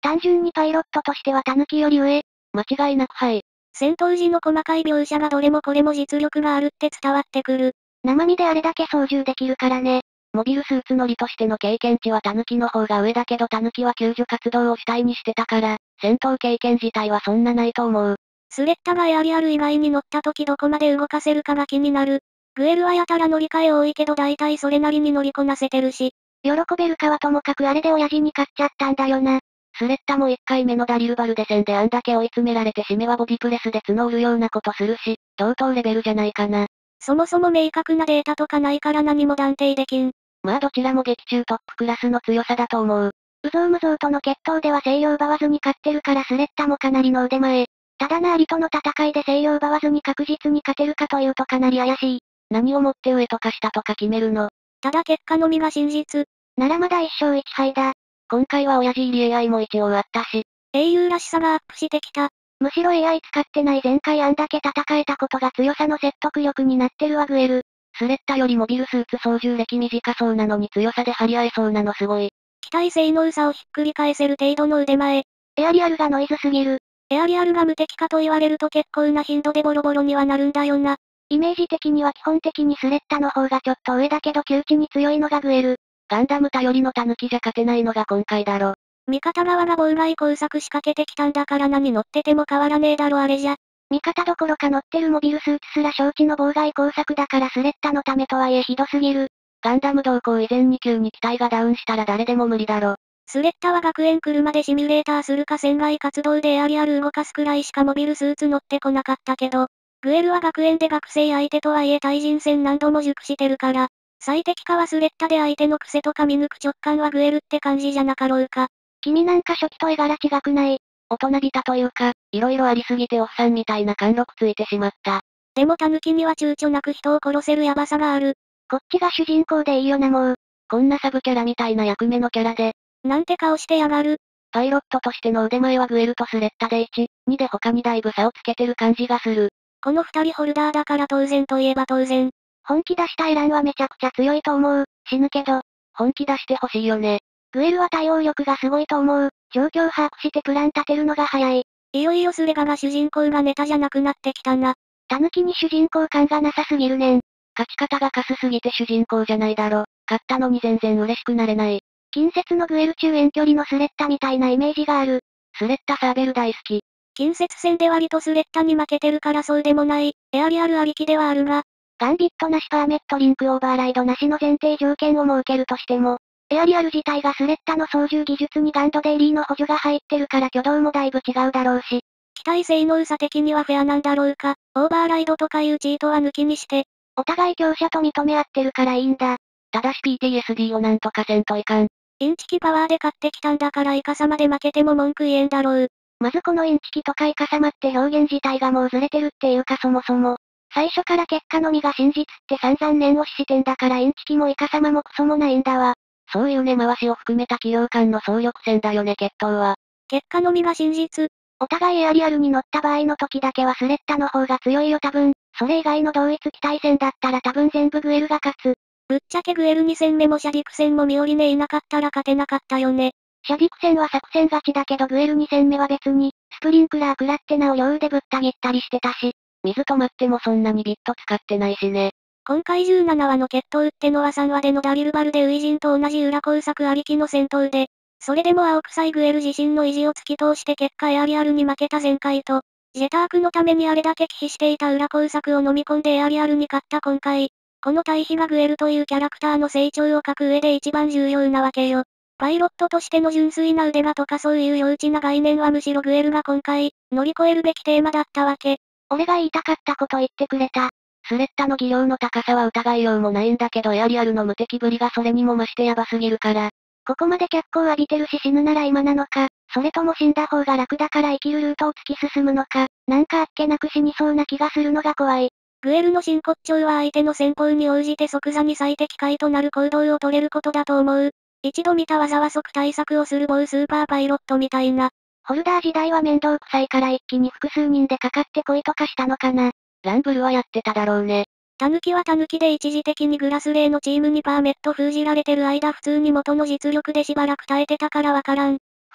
単純にパイロットとしてはタヌキより上。 間違いなくはい。 戦闘時の細かい描写がどれもこれも実力があるって伝わってくる。 生身であれだけ操縦できるからね。 モビルスーツ乗りとしての経験値はタヌキの方が上だけどタヌキは救助活動を主体にしてたから、戦闘経験自体はそんなないと思う。 スレッタがエアリアル以外に乗った時どこまで動かせるかが気になる。グエルはやたら乗り換え多いけど大体それなりに乗りこなせてるし。 喜べるかはともかくあれで親父に勝っちゃったんだよな。 スレッタも1回目のダリルバルデ戦であんだけ追い詰められて締めはボディプレスで角折るようなことするし、同等レベルじゃないかな。 そもそも明確なデータとかないから何も断定できん。 まあどちらも劇中トップクラスの強さだと思う。 うぞうむぞうとの決闘では西洋奪わずに勝ってるからスレッタもかなりの腕前。ただなアリとの戦いで西洋奪わずに確実に勝てるかというとかなり怪しい。 何をもって上とか下とか決めるの。 ただ結果のみが真実。 ならまだ一勝一敗だ。 今回は親父入り AI も一応あったし。 英雄らしさがアップしてきた。 むしろ AI 使ってない前回あんだけ戦えたことが強さの説得力になってるわグエル。 スレッタよりモビルスーツ操縦歴短そうなのに強さで張り合えそうなのすごい。 機体性能差をひっくり返せる程度の腕前。 エアリアルがノイズすぎる。 エアリアルが無敵かと言われると結構な頻度でボロボロにはなるんだよな。 イメージ的には基本的にスレッタの方がちょっと上だけど窮地に強いのがグエル。 ガンダム頼りのタヌキじゃ勝てないのが今回だろ。 味方側が妨害工作仕掛けてきたんだから何乗ってても変わらねえだろあれじゃ。 味方どころか乗ってるモビルスーツすら承知の妨害工作だからスレッタのためとはいえひどすぎる。 ガンダム同行以前に急に機体がダウンしたら誰でも無理だろ。 スレッタは学園車でシミュレーターするか船外活動でエアリアル動かすくらいしかモビルスーツ乗ってこなかったけど、グエルは学園で学生相手とはいえ対人戦何度も熟してるから、最適化はスレッタで相手の癖とか見抜く直感はグエルって感じじゃなかろうか。 君なんか初期と絵柄違くない。 大人びたというか、色々ありすぎておっさんみたいな貫禄ついてしまった。 でもタヌキには躊躇なく人を殺せるヤバさがある。 こっちが主人公でいいよなもう。 こんなサブキャラみたいな役目のキャラで。 なんて顔してやがる。 パイロットとしての腕前はグエルとスレッタで1、2で他にだいぶ差をつけてる感じがする。 この二人ホルダーだから当然といえば当然。 本気出したエランはめちゃくちゃ強いと思う。死ぬけど。 本気出してほしいよね。 グエルは対応力がすごいと思う。状況把握してプラン立てるのが早い。 いよいよスレガが主人公がネタじゃなくなってきたな。 タヌキに主人公感がなさすぎるねん。 勝ち方がカスすぎて主人公じゃないだろ。勝ったのに全然嬉しくなれない。 近接のグエル中遠距離のスレッタみたいなイメージがある。 スレッタサーベル大好き。 近接戦で割とスレッタに負けてるからそうでもない。エアリアルありきではあるが。 ガンビットなしパーメットリンクオーバーライドなしの前提条件を設けるとしても、エアリアル自体がスレッタの操縦技術にガンドデイリーの補助が入ってるから挙動もだいぶ違うだろうし。 機体性能差的にはフェアなんだろうか。オーバーライドとかいうチートは抜きにして。 お互い強者と認め合ってるからいいんだ。 ただし PTSD をなんとかせんといかん。 インチキパワーで勝ってきたんだからイカサマで負けても文句言えんだろう。 まずこのインチキとかイカサマって表現自体がもうずれてるっていうかそもそも。最初から結果のみが真実って散々念押ししてんだからインチキもイカサマもクソもないんだわ。 そういう根回しを含めた企業間の総力戦だよね決闘は。 結果のみが真実。 お互いエアリアルに乗った場合の時だけはスレッタの方が強いよ多分。それ以外の同一機体戦だったら多分全部グエルが勝つ。 ぶっちゃけグエル2戦目もシャディク戦もミオリネいなかったら勝てなかったよね。 シャディク戦は作戦勝ちだけどグエル2戦目は別に、スプリンクラー食らってなお両腕ぶった切ったりしてたし。 水止まってもそんなにビット使ってないしね。 今回17話の決闘ってのは3話でのダリルバルでウイジンと同じ裏工作ありきの戦闘で、それでも青臭いグエル自身の意地を突き通して結果エアリアルに負けた前回と、ジェタークのためにあれだけ忌避していた裏工作を飲み込んでエアリアルに勝った今回。この対比がグエルというキャラクターの成長を書く上で一番重要なわけよ。パイロットとしての純粋な腕がとかそういう幼稚な概念はむしろグエルが今回、乗り越えるべきテーマだったわけ。 俺が言いたかったこと言ってくれた。 スレッタの技量の高さは疑いようもないんだけどエアリアルの無敵ぶりがそれにも増してヤバすぎるから。 ここまで脚光浴びてるし死ぬなら今なのか、それとも死んだ方が楽だから生きるルートを突き進むのか、なんかあっけなく死にそうな気がするのが怖い。 グエルの真骨頂は相手の戦法に応じて即座に最適解となる行動を取れることだと思う。一度見た技は即対策をする某スーパーパイロットみたいな。 ホルダー時代は面倒くさいから一気に複数人でかかってこいとかしたのかな。 ランブルはやってただろうね。 タヌキはタヌキで一時的にグラスレーのチームにパーメット封じられてる間普通に元の実力でしばらく耐えてたからわからん。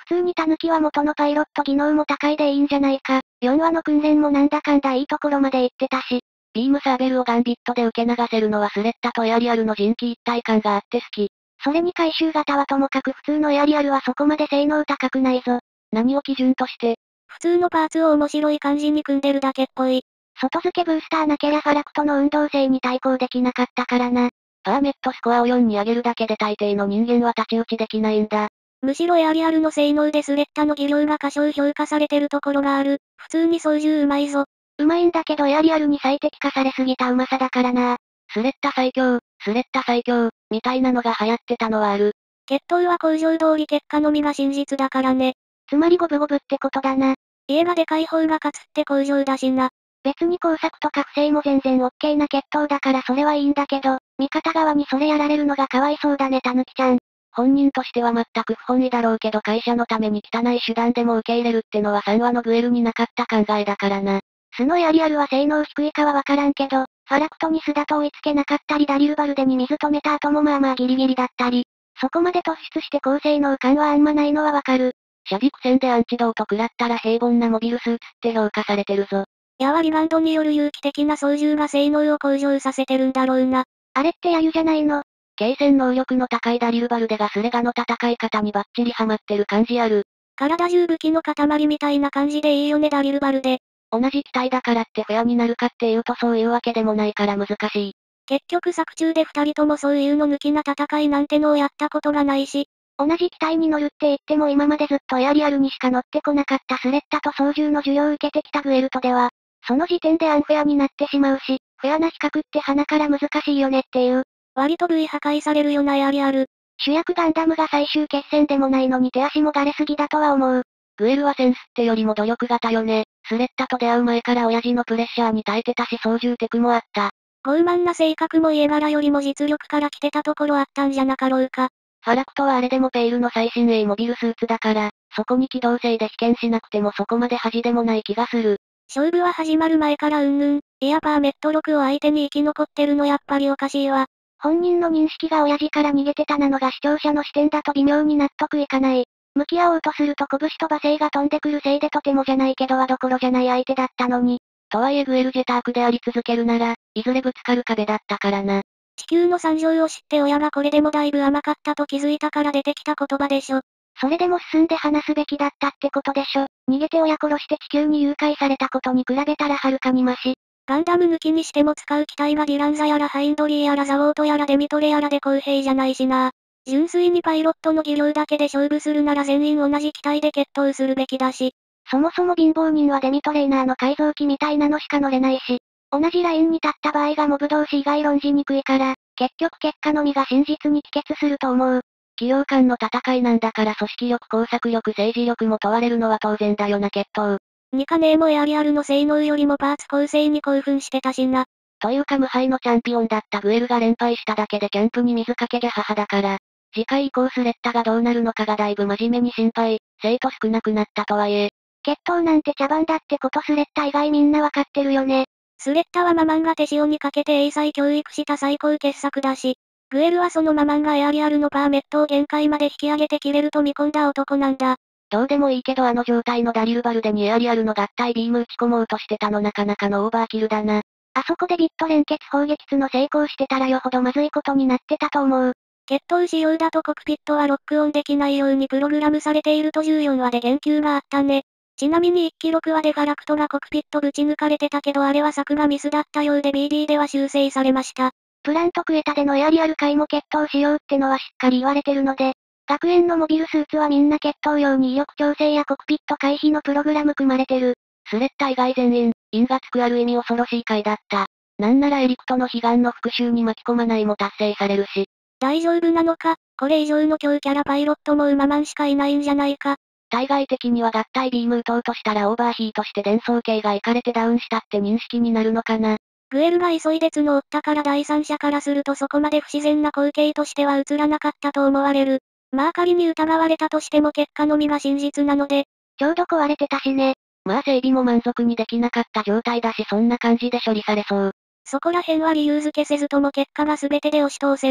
普通にタヌキは元のパイロット技能も高いでいいんじゃないか。4話の訓練もなんだかんだいいところまで行ってたし。 ビームサーベルをガンビットで受け流せるのはスレッタとエアリアルの人気一体感があって好き。 それに回収型はともかく普通のエアリアルはそこまで性能高くないぞ。 何を基準として？ 普通のパーツを面白い感じに組んでるだけっぽい。 外付けブースターなけりゃファラクトの運動性に対抗できなかったからな。 パーメットスコアを4に上げるだけで大抵の人間は太刀打ちできないんだ。 むしろエアリアルの性能でスレッタの技量が過小評価されてるところがある。普通に操縦うまいぞ。 うまいんだけどエアリアルに最適化されすぎたうまさだからな。 スレッタ最強、スレッタ最強、みたいなのが流行ってたのはある。 決闘は工場通り結果のみが真実だからね。 つまり五分五分ってことだな。 家がでかい方が勝つって工場だしな。 別に工作とか不正も全然オッケーな決闘だからそれはいいんだけど、味方側にそれやられるのがかわいそうだねたぬきちゃん。 本人としては全く不本意だろうけど会社のために汚い手段でも受け入れるってのは3話のグエルになかった考えだからな。 スノエアリアルは性能低いかはわからんけど、ファラクトにスダと追いつけなかったりダリルバルデに水止めた後もまあまあギリギリだったり、そこまで突出して高性能感はあんまないのはわかる。 シャビ苦戦でアンチドート食らったら平凡なモビルスーツって評価されてるぞ。 矢はリバウンドによる有機的な操縦が性能を向上させてるんだろうな。 あれって揶揄じゃないの？ 継戦能力の高いダリルバルデがスレガの戦い方にバッチリハマってる感じある。 体中武器の塊みたいな感じでいいよねダリルバルデ。 同じ機体だからってフェアになるかっていうとそういうわけでもないから難しい。 結局作中で二人ともそういうの抜きな戦いなんてのをやったことがないし。 同じ機体に乗るって言っても今までずっとエアリアルにしか乗ってこなかったスレッタと操縦の授業を受けてきたグエルトでは、その時点でアンフェアになってしまうし、フェアな比較って鼻から難しいよねっていう。 割と V 破壊されるよなエアリアル。 主役ガンダムが最終決戦でもないのに手足もがれすぎだとは思う。 グエルはセンスってよりも努力型よね。スレッタと出会う前から親父のプレッシャーに耐えてたし操縦テクもあった。 傲慢な性格も家柄よりも実力から来てたところあったんじゃなかろうか。 ファラクトはあれでもペイルの最新鋭モビルスーツだから、そこに機動性で被験しなくてもそこまで恥でもない気がする。 勝負は始まる前からいやパーメット6を相手に生き残ってるのやっぱりおかしいわ。 本人の認識が親父から逃げてたなのが視聴者の視点だと微妙に納得いかない。向き合おうとすると拳と罵声が飛んでくるせいでとてもじゃないけどはどころじゃない相手だったのに。 とはいえグエルジェタークであり続けるなら、いずれぶつかる壁だったからな。 地球の惨状を知って親がこれでもだいぶ甘かったと気づいたから出てきた言葉でしょ。 それでも進んで話すべきだったってことでしょ。逃げて親殺して地球に誘拐されたことに比べたらはるかにマシ。 ガンダム抜きにしても使う機体がディランザやらハインドリーやらザウォートやらデミトレやらで公平じゃないしな。純粋にパイロットの技量だけで勝負するなら全員同じ機体で決闘するべきだし。 そもそも貧乏人はデミトレーナーの改造機みたいなのしか乗れないし、同じラインに立った場合がモブ同士以外論じにくいから、結局結果のみが真実に帰結すると思う。 企業間の戦いなんだから組織力工作力政治力も問われるのは当然だよな決闘。 ニカネーもエアリアルの性能よりもパーツ構成に興奮してたしな。 というか無敗のチャンピオンだったグエルが連敗しただけでキャンプに水かけぎゃ母だから。次回以降スレッタがどうなるのかがだいぶ真面目に心配、生徒少なくなったとはいえ。 決闘なんて茶番だってことスレッタ以外みんなわかってるよね。 スレッタはママンが手塩にかけて英才教育した最高傑作だし、グエルはそのママンがエアリアルのパーメットを限界まで引き上げて切れると見込んだ男なんだ。 どうでもいいけどあの状態のダリルバルデにエアリアルの合体ビーム打ち込もうとしてたのなかなかのオーバーキルだな。 あそこでビット連結砲撃の成功してたらよほどまずいことになってたと思う。 決闘仕様だとコクピットはロックオンできないようにプログラムされていると14話で言及があったね。ちなみに1期6話でガラクトがコクピットぶち抜かれてたけどあれは作画ミスだったようで BD では修正されました。 プラントクエタでのエアリアル界も決闘仕様ってのはしっかり言われてるので、学園のモビルスーツはみんな決闘用に威力調整やコクピット回避のプログラム組まれてる。 スレッタ以外全員、因がつくある意味恐ろしい回だった。なんならエリクトの悲願の復讐に巻き込まないも達成されるし。 大丈夫なのか、これ以上の強キャラパイロットもウママンしかいないんじゃないか。 対外的には合体ビーム撃とうとしたらオーバーヒートして伝送系がイかれてダウンしたって認識になるのかな。 グエルが急いで角を追ったから第三者からするとそこまで不自然な光景としては映らなかったと思われる。まあ仮に疑われたとしても結果のみが真実なので。 ちょうど壊れてたしね。 まあ整備も満足にできなかった状態だしそんな感じで処理されそう。 そこら辺は理由付けせずとも結果が全てで押し通せる。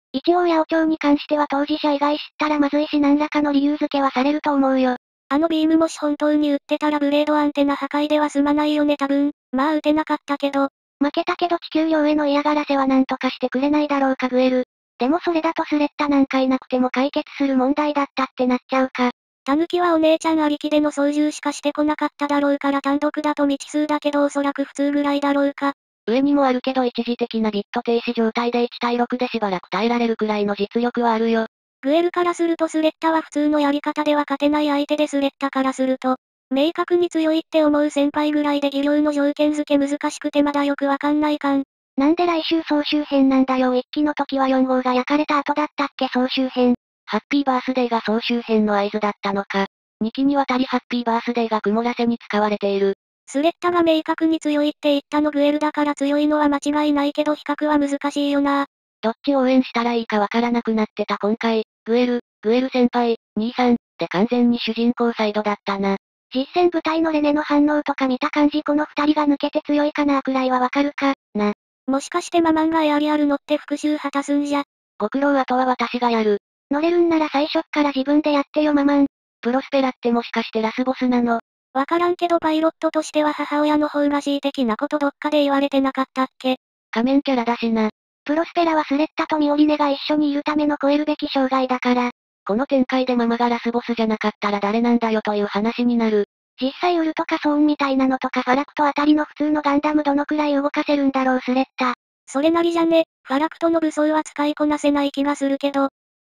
一応八百長に関しては当事者以外知ったらまずいし何らかの理由付けはされると思うよ。 あのビームもし本当に撃ってたらブレードアンテナ破壊では済まないよね多分。まあ撃てなかったけど。 負けたけど地球上への嫌がらせは何とかしてくれないだろうかグエル。でもそれだとスレッタなんかいなくても解決する問題だったってなっちゃうか。 タヌキはお姉ちゃんありきでの操縦しかしてこなかっただろうから単独だと未知数だけどおそらく普通ぐらいだろうか。 上にもあるけど一時的なビット停止状態で1対6でしばらく耐えられるくらいの実力はあるよ。 グエルからするとスレッタは普通のやり方では勝てない相手でスレッタからすると、明確に強いって思う先輩ぐらいで技量の条件付け難しくてまだよくわかんないかん。 なんで来週総集編なんだよ1期の時は4号が焼かれた後だったっけ総集編。 ハッピーバースデーが総集編の合図だったのか。2期にわたりハッピーバースデーが曇らせに使われている。 スレッタが明確に強いって言ったのグエルだから強いのは間違いないけど比較は難しいよな。 どっち応援したらいいかわからなくなってた今回、グエル先輩、兄さん、で完全に主人公サイドだったな。 実戦部隊のレネの反応とか見た感じこの二人が抜けて強いかなくらいはわかるか、な。 もしかしてママンがエアリアル乗って復讐果たすんじゃ。 ご苦労あとは私がやる。 乗れるんなら最初っから自分でやってよママン。 プロスペラってもしかしてラスボスなの？ わからんけどパイロットとしては母親の方が恣意的なことどっかで言われてなかったっけ？ 仮面キャラだしな。 プロスペラはスレッタとミオリネが一緒にいるための超えるべき障害だから。 この展開でママがラスボスじゃなかったら誰なんだよという話になる。 実際ウルとかソーンみたいなのとかファラクトあたりの普通のガンダムどのくらい動かせるんだろうスレッタ。 それなりじゃね、ファラクトの武装は使いこなせない気がするけど、